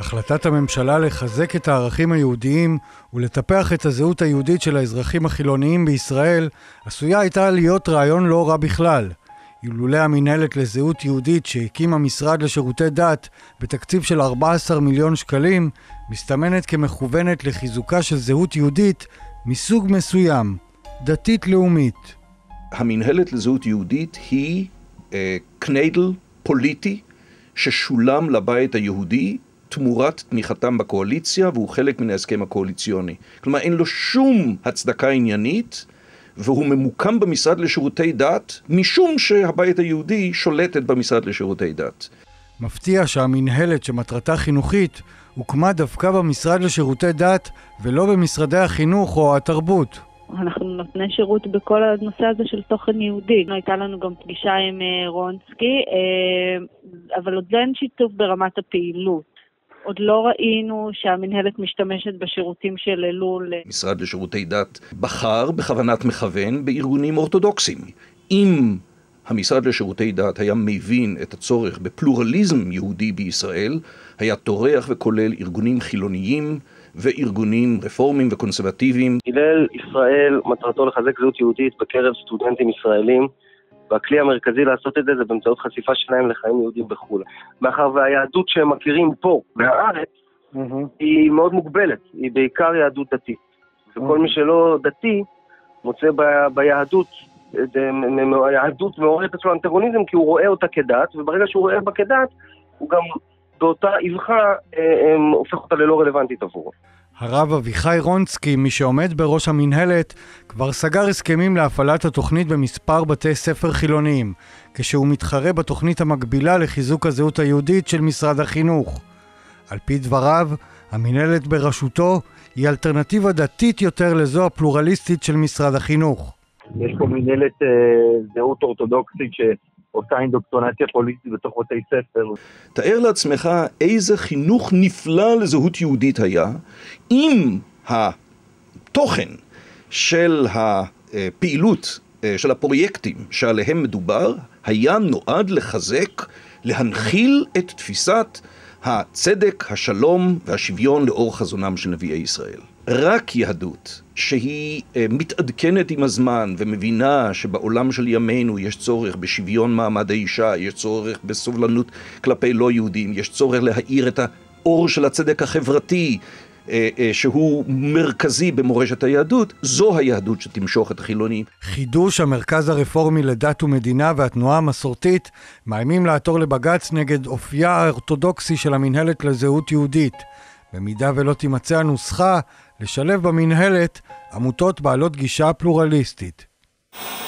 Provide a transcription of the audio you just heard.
החלטת הממשלה לחזק את הערכים היהודיים ולטפח את הזהות היהודית של האזרחים החילוניים בישראל עשויה הייתה להיות רעיון לא רע בכלל. אילולא המנהלת לזהות יהודית שהקים המשרד לשירותי דת בתקציב של 14 מיליון שקלים, מסתמנת כמכוונת לחיזוקה של זהות יהודית מסוג מסוים, דתית-לאומית. המנהלת לזהות יהודית היא קניידל פוליטי ששולם לבית היהודי תמורת תמיכתם בקואליציה, והוא חלק מן ההסכם הקואליציוני. כלומר, אין לו שום הצדקה עניינית, והוא ממוקם במשרד לשירותי דת, משום שהבית היהודי שולטת במשרד לשירותי דת. מפתיע שהמנהלת שמטרתה חינוכית הוקמה דווקא במשרד לשירותי דת, ולא במשרדי החינוך או התרבות. אנחנו נותני שירות בכל הנושא הזה של תוכן יהודי. הייתה לנו גם פגישה עם רונסקי, אבל עוד אין שיתוף ברמת הפעילות. עוד לא ראינו שהמנהלת משתמשת בשירותים של אלול. משרד לשירותי דת בחר בכוונת מכוון בארגונים אורתודוקסיים. אם המשרד לשירותי דת היה מבין את הצורך בפלורליזם יהודי בישראל, היה טורח וכולל ארגונים חילוניים וארגונים רפורמיים וקונסרבטיביים. הלל ישראל מטרתו לחזק זהות יהודית בקרב סטודנטים ישראלים, והכלי המרכזי לעשות את זה באמצעות חשיפה שלהם לחיים יהודים בחו"ל. מאחר והיהדות שהם מכירים פה, בארץ, היא מאוד מוגבלת, היא בעיקר יהדות דתית. וכל מי שלא דתי מוצא ביהדות, היהדות מעוררת אצלו אנטגוניזם, כי הוא רואה אותה כדת, וברגע שהוא רואה בה כדת, הוא גם באותה אבחה הופך אותה ללא רלוונטית עבורו. הרב אביחי רונסקי, מי שעומד בראש המנהלת, כבר סגר הסכמים להפעלת התוכנית במספר בתי ספר חילוניים, כשהוא מתחרה בתוכנית המקבילה לחיזוק הזהות היהודית של משרד החינוך. על פי דבריו, המנהלת בראשותו היא אלטרנטיבה דתית יותר לזו הפלורליסטית של משרד החינוך. יש פה מנהלת זהות אורתודוקסית עושה אינדוקטרינציה פוליטית בתוך בתי ספר. תאר לעצמך איזה חינוך נפלא לזהות יהודית היה, אם התוכן של הפעילות, של הפרויקטים שעליהם מדובר, היה נועד לחזק, להנחיל את תפיסת הצדק, השלום והשוויון לאור חזונם של נביאי ישראל. רק יהדות שהיא מתעדכנת עם הזמן ומבינה שבעולם של ימינו יש צורך בשוויון מעמד האישה, יש צורך בסובלנות כלפי לא יהודים, יש צורך להאיר את האור של הצדק החברתי שהוא מרכזי במורשת היהדות, זו היהדות שתמשוך את החילונים. חידוש המרכז הרפורמי לדת ומדינה והתנועה המסורתית מאיימים לעתור לבג"ץ נגד אופייה האורתודוקסי של המנהלת לזהות יהודית. במידה ולא תימצא הנוסחה לשלב במנהלת עמותות בעלות גישה פלורליסטית.